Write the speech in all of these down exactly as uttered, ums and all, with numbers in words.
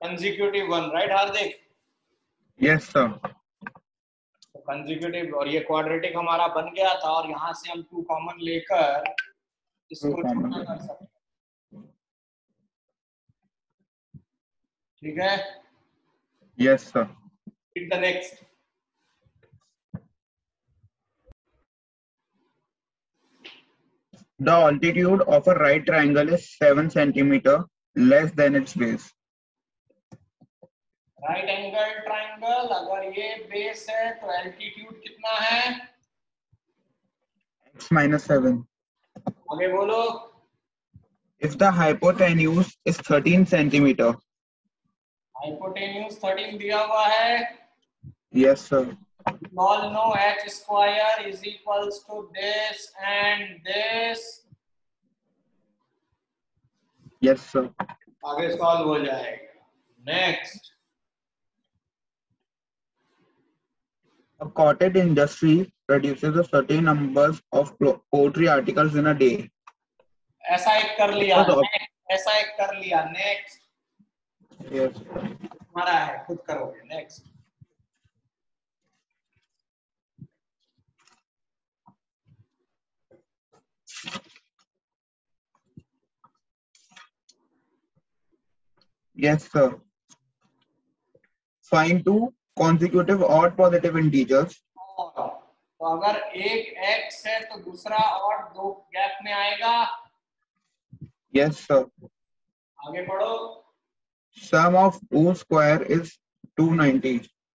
Consecutive one, right Hardik? Yes sir. Consecutive, और ये quadratic हमारा बन गया था, और यहाँ से हम टू कॉमन लेकर इसको छोटा कर सकते हैं। ठीक है? Yes sir. Read the next. The altitude of a right triangle is seven centimeter less than its base. Right angle triangle, अगर ये बेस है तो एल्टीट्यूड कितना है? X minus seven. आगे बोलो। If the hypotenuse is thirteen centimeter. Hypotenuse thirteen दिया हुआ है। Yes sir. You all know h square is equals to this and this. Yes sir. आगे सॉल्व हो जाएगा। Next. A cottage industry produces a certain numbers of poetry articles in a day. ऐसा एक कर लिया, तो ऐसा एक कर लिया। नेक्स्ट। Yes. हमारा है, खुद करोगे। Next. Yes sir. Find two consecutive odd positive integers. तो अगर एक x है तो दूसरा और दो गैप में आएगा। Yes sir. आगे पढ़ो। Sum of O square is two ninety.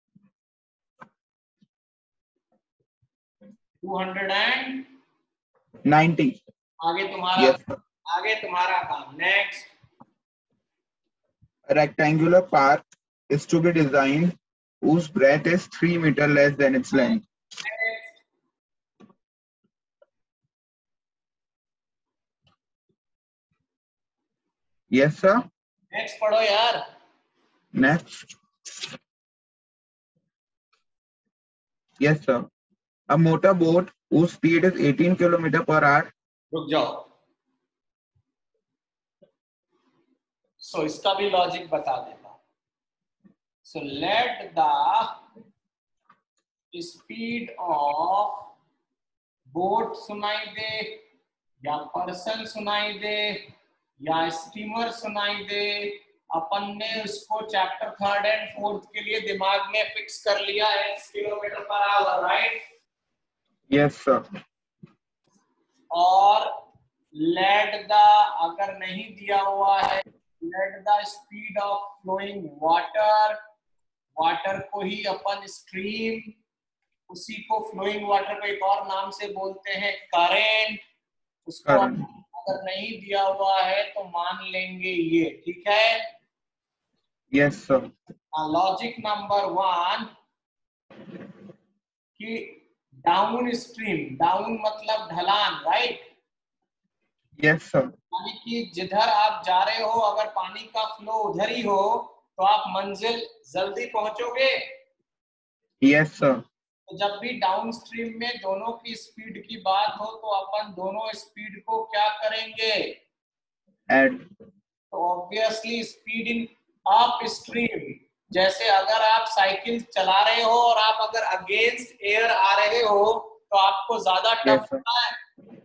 two hundred ninety. आगे तुम्हारा, yes sir. आगे तुम्हारा काम। Next. A rectangular park is to be designed whose breadth is three meter less than its length. Yes sir. Next पढ़ो यार। Next. Yes sir. A motor boat whose speed is eighteen kilometer per hour. रुक जाओ। सो so, इसका भी logic बता देता। So let the speed of boat सुनाई दे, या पर्सन सुनाई दे, या स्टीमर सुनाई दे। अपन ने उसको चैप्टर थर्ड एंड फोर्थ के लिए दिमाग में फिक्स कर लिया है kilometer per hour, right? Yes sir. और लेट द, अगर नहीं दिया हुआ है, let the speed of flowing water, water को ही अपन स्ट्रीम, उसी को फ्लोइंग वाटर को एक और नाम से बोलते हैं करेंट, उसको अगर नहीं दिया हुआ है तो मान लेंगे ये। ठीक है? Yes sir. Logic number one कि डाउन स्ट्रीम, डाउन मतलब ढलान, राइट? Yes sir. यानी कि जिधर आप जा रहे हो अगर पानी का फ्लो उधर ही हो तो आप मंजिल जल्दी पहुंचोगे। Yes sir. तो जब भी डाउन स्ट्रीम में दोनों की स्पीड की बात हो तो अपन दोनों स्पीड को क्या करेंगे? ऐड। तो obviously speed in up stream, जैसे अगर आप साइकिल चला रहे हो और आप अगर अगेंस्ट एयर आ रहे हो तो आपको ज्यादा टफ होता है।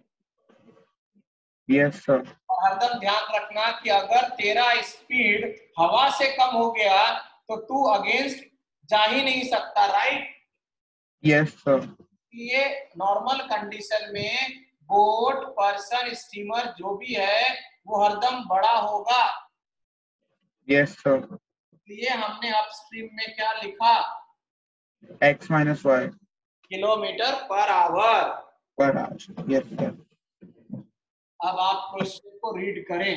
Yes sir. और हरदम ध्यान रखना कि अगर तेरा स्पीड हवा से कम हो गया तो तू अगेंस्ट जा ही नहीं सकता, राइट? Yes sir. ये नॉर्मल कंडीशन में बोट, पर्सन, स्टीमर जो भी है वो हरदम बड़ा होगा। Yes sir. इसलिए हमने अपस्ट्रीम में क्या लिखा? x minus y, kilometer per hour per hour. Yes sir. अब आप क्वेश्चन को रीड करें।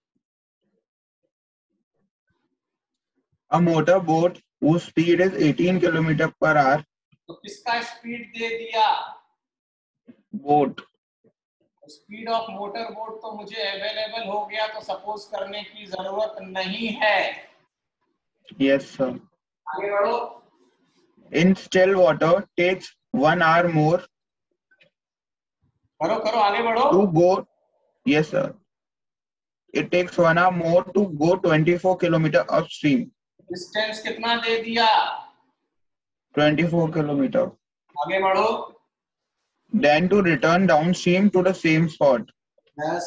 A motor boat whose speed is eighteen kilometer per hour. तो किसका स्पीड दे दिया? Boat. Speed of motor boat तो मुझे अवेलेबल हो गया, तो सपोज करने की जरूरत नहीं है। Yes sir. आगे बढ़ो। In still water takes one hour more. करो करो आगे बढ़ो। To go. Yes sir. it takes one hour more to go twenty-four kilometer upstream. Distance कितना दे दिया? twenty-four kilometer. आगे बढ़ो. Then to return downstream to the same spot. Yes.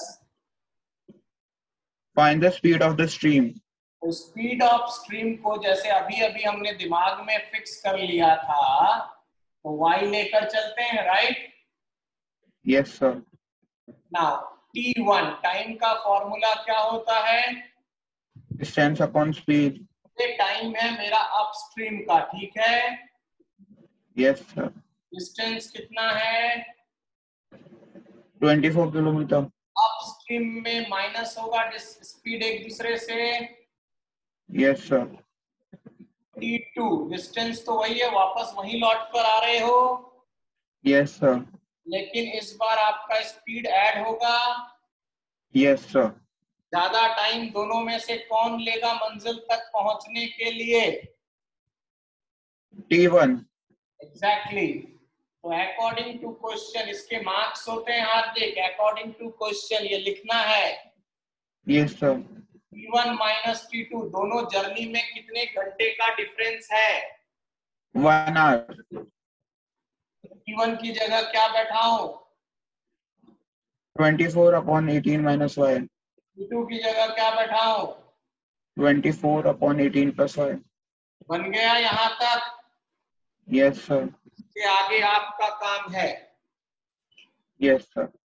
Find the speed of the stream. तो speed of stream को जैसे अभी अभी हमने दिमाग में फिक्स कर लिया था, तो y लेकर चलते हैं, राइट? Yes, sir. Now T one time का फॉर्मूला क्या होता है? Distance upon speed. ये टाइम है मेरा अपस्ट्रीम का, ठीक है? Yes, sir. डिस्टेंस कितना है? twenty-four kilometer. अपस्ट्रीम में माइनस होगा स्पीड एक दूसरे से. Yes, sir. T two distance तो वही है, वापस वही लौट कर आ रहे हो. Yes, sir. लेकिन इस बार आपका स्पीड ऐड होगा. Yes, sir. ज्यादा टाइम दोनों में से कौन लेगा मंजिल तक पहुंचने के लिए? T one. एग्जैक्टली. तो अकॉर्डिंग टू क्वेश्चन इसके मार्क्स होते हैं हार्दिक. अकॉर्डिंग टू क्वेश्चन ये लिखना है. Yes, sir. T one minus T two दोनों जर्नी में कितने घंटे का डिफरेंस है? One hour. टी वन की जगह क्या बैठाऊं? twenty-four upon eighteen minus y. T two की जगह क्या बैठाऊं? twenty-four upon eighteen plus y. बन गया यहाँ तक? Yes, sir. इसके आगे आपका काम है. Yes, sir.